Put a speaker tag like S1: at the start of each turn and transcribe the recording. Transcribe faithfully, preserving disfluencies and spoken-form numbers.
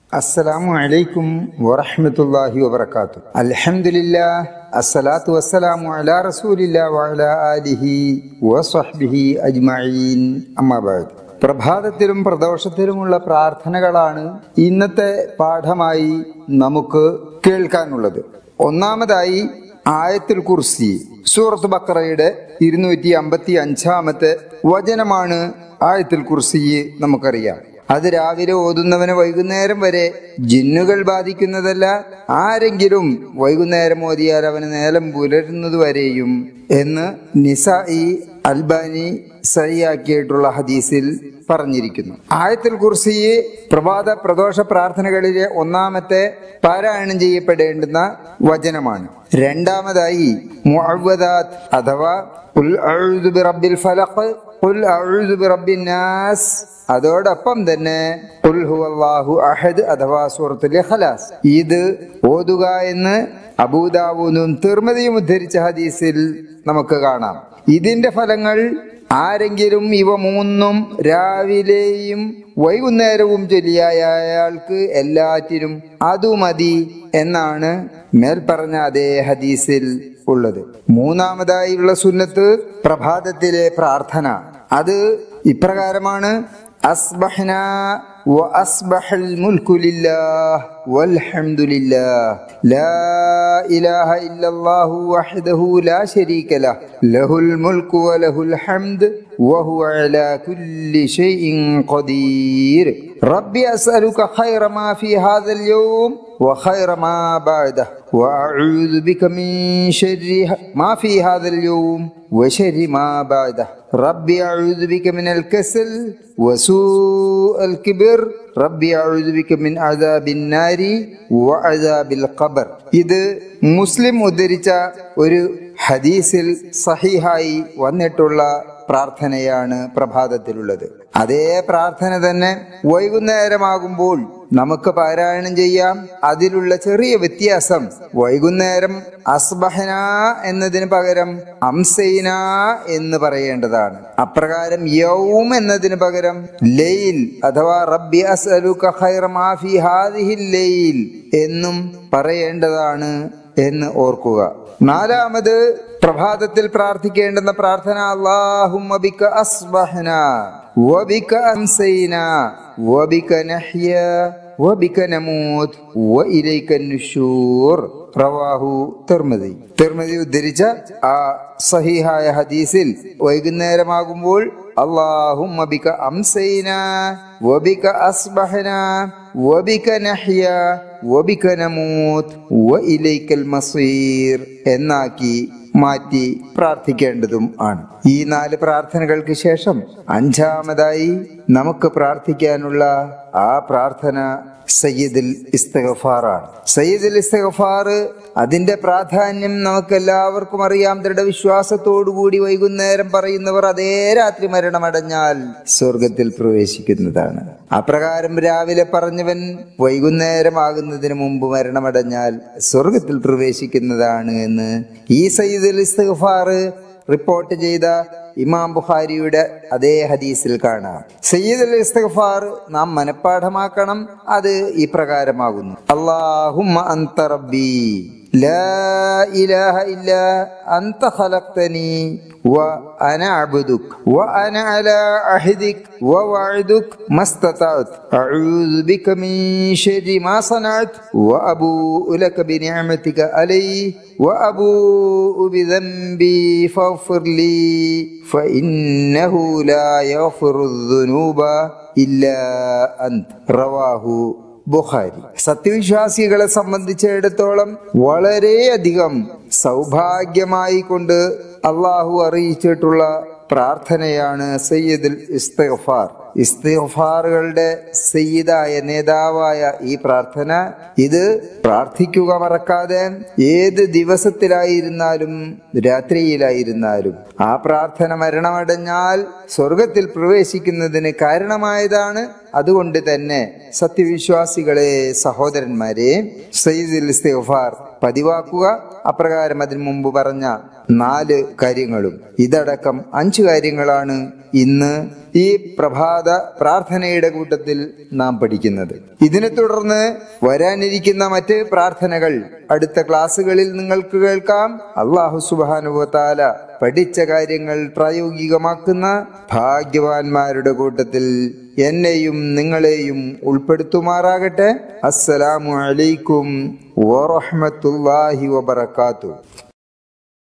S1: അസ്സലാമു അലൈക്കും വറഹ്മത്തുള്ളാഹി വബറകാതുഹു. അൽഹംദുലില്ലാഹ് അസ്സലാത്തു വസ്സലാമു അലാ റസൂലില്ലാഹി വഅലാ ആലിഹി വസ്വഹ്ബിഹി അജ്മഈൻ. അമ്മാ ബഅദ്. പ്രഭാതത്തിലും പ്രദോഷത്തിലുമുള്ള പ്രാർത്ഥനകളാണ് ഇന്നത്തെ പാഠമായി നമുക്ക് കേൾക്കാനുള്ളത്. ഒന്നാമതായി ആയത്തുൽ കുർസി, സൂറത്ത് ബഖറയുടെ ഇരുന്നൂറ്റി അമ്പത്തി അഞ്ചാമത്തെ വചനമാണ് ആയത്തുൽ കുർസി. നമുക്കറിയാം, അത് രാവിലെ ഓതുന്നവന് വൈകുന്നേരം വരെ ജിന്നുകൾ ബാധിക്കുന്നതല്ല. ആരെങ്കിലും വൈകുന്നേരം ഓതിയാൽ അവന് നേരം പുലരുന്നത് വരെയും എന്ന് നിസാഇ അൽബാനി സഹിയാക്കിയിട്ടുള്ള ഹദീസിൽ പറഞ്ഞിരിക്കുന്നു. ആയത്തുൽ കുർസി പ്രഭാത പ്രദോഷ പ്രാർത്ഥനകളിലെ ഒന്നാമത്തെ പാരായണം ചെയ്യപ്പെടേണ്ടുന്ന വചനമാണ്. രണ്ടാമതായി മുഅവ്വദാത്ത് അഥവാ ഖുൽ അഊദു ബിറബ്ബിൽ ഫലഖ്, ഖുൽ അഊദു ബിറബ്ബിൻ നാസ്, അതോടൊപ്പം തന്നെ ഖുൽ ഹുവല്ലാഹു അഹദ് അഥവാ സൂറത്തുൽ ഇഖ്ലാസ് ഇത് ഓതുക എന്ന് അബൂദാവൂദും തിർമിദിയും ഉദ്ധരിച്ച ഹദീസിൽ നമുക്ക് കാണാം. ഇതിന്റെ ഫലങ്ങൾ ആരെങ്കിലും ഇവ മൂന്നും രാവിലെയും വൈകുന്നേരവും ചൊല്ലിയായ അയാൾക്ക് എല്ലാറ്റിനും അതു മതി എന്നാണ് മേൽപ്പറഞ്ഞ അതേ ഹദീസിൽ ഉള്ളത്. മൂന്നാമതായുള്ള സുന്നത്ത് പ്രഭാതത്തിലെ പ്രാർത്ഥന. അത് ഇപ്രകാരമാണ്: അസ്ബഹ്നാ വ അസ്ബഹൽ മുൽക്കു ലില്ലാഹ് വൽഹംദുലില്ലാഹ് ലാ ഇലാഹ ഇല്ലല്ലാഹു വഹ്ദഹു ലാ ശരീക ലഹ് ലഹുൽ മുൽക്കു വലഹുൽ ഹംദ് വഹുവ അലാ കുല്ലി ഷൈഇൻ ഖദീർ റബ്ബി അസ്അലുക ഖൈറ മാ ഫീ ഹാദൽ യൗം വഖൈറ മാ ബഅദഹു വഅഊദു ബിക മിൻ ശർരി മാ ഫീ ഹാദൽ യൗം വശർരി മാ ബഅദഹു റബ്ബി അഊദു ബിക മിനൽ കസൽ വസൂഅൽ കിബ്ർ റബ്ബി അഊദു ബിക മിൻ അദാബിൻ നാരി വഅദാബിൽ ഖബർ. ഇത് മുസ്ലിം ഉദ്ധരിച്ച ഒരു ഹദീസിൽ സഹീഹായി വന്നിട്ടുള്ള പ്രാർത്ഥനയാണ് പ്രഭാതത്തിലുള്ളത്. അതേ പ്രാർത്ഥന തന്നെ വൈകുന്നേരമാകുമ്പോൾ നമുക്ക് പാരായണം ചെയ്യാം. അതിലുള്ള ചെറിയ വ്യത്യാസം, വൈകുന്നേരം അസ്ബഹന എന്നതിന് പകരം അംസൈന എന്ന് പറയേണ്ടതാണ്. അപ്രകാരം യൗം എന്നതിന് പകരം ലൈൽ അഥവാ റബ്ബി അസ്അലുക ഖൈറ മാ ഫീ ഹാദിഹിൽ ലൈൽ എന്നും പറയേണ്ടതാണ് എന്ന് ഓർക്കുക. നാലാമത് പ്രഭാതത്തിൽ പ്രാർത്ഥിക്കേണ്ടുന്ന പ്രാർത്ഥന അല്ലാഹുമ്മ ബിക അസ്ബഹനാ വബിക അംസൈനാ വബിക നഹ്യാ വബിക നമൂത് വഇലൈക നുശൂർ റവാഹു തിർമിദി. തിർമിദി ഉദ്ധരിച്ച ആ സഹീഹായ ഹദീസിൽ വൈകുന്നേരമാകുമ്പോൾ അല്ലാഹുമ്മ ബിക അംസൈനാ വബിക അസ്ബഹനാ വബിക നഹ്യാ വബിക നമൂത് വഇലൈകൽ മസീർ എന്നാക്കി മാറ്റി പ്രാർത്ഥിക്കേണ്ടതും ആണ്. ഈ നാല് പ്രാർത്ഥനകൾക്ക് ശേഷം അഞ്ചാമതായി നമുക്ക് പ്രാർത്ഥിക്കാനുള്ള ആ പ്രാർത്ഥന സയ്യിദുൽ ഇസ്തിഗ്ഫാറാണ്. സയ്യിദുൽ ഇസ്തിഗ്ഫാർ അതിന്റെ പ്രാധാന്യം നമുക്ക് എല്ലാവർക്കും അറിയാം. ദൃഢവിശ്വാസത്തോടുകൂടി വൈകുന്നേരം പറയുന്നവർ അതേ രാത്രി മരണമടഞ്ഞാൽ സ്വർഗത്തിൽ പ്രവേശിക്കുന്നതാണ്. അപ്രകാരം രാവിലെ പറഞ്ഞവൻ വൈകുന്നേരമാകുന്നതിന് മുമ്പ് മരണമടഞ്ഞാൽ സ്വർഗത്തിൽ പ്രവേശിക്കുന്നതാണ് എന്ന് ഈ സയ്യിദുൽ ഇസ്തിഗ്ഫാർ റിപ്പോർട്ട് ചെയ്ത ഇമാം ബുഖാരിയുടെ അതേ ഹദീസിൽ കാണാം. സയ്യിദുൽ ഇസ്തിഗ്ഫാർ നാം മനഃപ്പാഠമാക്കണം. അത് ഈ പ്രകാരമാകുന്നു: അല്ലാഹുമ്മ അൻത റബ്ബി ലാ ഇലാഹ ഇല്ലാ അൻത ഖലഖ്തനി വ അന അബ്ദുക വ അന അലാ അഹ്ദിക വ വഅദുക മസ്തതഅതു അഊദു ബിക മിൻ ശർരി മാ സനഅതു വ അബൂഉ ലക ബിനിഅമതിക അലൈഹി വ അബൂഉ ബിദംബി ഫഗ്ഫിർ ലീ ഫഇന്നഹു ലാ യഗ്ഫിറു ദുനൂബ ഇല്ലാ അൻത റവാഹു ബുഖാരി. സത്യവിശ്വാസികളെ സംബന്ധിച്ചിടത്തോളം വളരെയധികം സൗഭാഗ്യമായി കൊണ്ട് അള്ളാഹു അറിയിച്ചിട്ടുള്ള പ്രാർത്ഥനയാണ് സയ്യിദുൽ ഇസ്തിഗ്ഫാർ. ഇസ്തിഗ്ഫാറുകളുടെ സയ്യിദായ നേതാവായ ഈ പ്രാർത്ഥന, ഇത് പ്രാർത്ഥിക്കുക മറക്കാതെ. ഏത് ദിവസത്തിലായിരുന്നാലും രാത്രിയിലായിരുന്നാലും ആ പ്രാർത്ഥന മരണമടഞ്ഞാൽ സ്വർഗത്തിൽ പ്രവേശിക്കുന്നതിന് കാരണമായതാണ്. അതുകൊണ്ട് തന്നെ സത്യവിശ്വാസികളെ സഹോദരന്മാരെ, സയ്യിദുൽ ഇസ്തിഗ്ഫാർ പതിവാക്കുക. അപ്രകാരം അതിനു മുമ്പ് പറഞ്ഞ നാല് കാര്യങ്ങളും ഇതടക്കം അഞ്ചു കാര്യങ്ങളാണ് ഇന്ന് ഈ പ്രഭാത പ്രാർത്ഥനയുടെ കൂട്ടത്തിൽ നാം പഠിക്കുന്നത്. ഇതിനെ തുടർന്ന് വരാനിരിക്കുന്ന മറ്റ് പ്രാർത്ഥനകൾ അടുത്ത ക്ലാസ്സുകളിൽ നിങ്ങൾക്ക് കേൾക്കാം. അല്ലാഹു സുബ്ഹാനഹു വ തആല പഠിച്ച കാര്യങ്ങൾ പ്രായോഗികമാക്കുന്ന ഭാഗ്യവാന്മാരുടെ കൂട്ടത്തിൽ എന്നെയും നിങ്ങളെയും ഉൾപ്പെടുത്തുമാറാകട്ടെ. അസ്സലാമു അലൈക്കും വറഹ്മത്തുള്ളാഹി വബറകാതുഹു.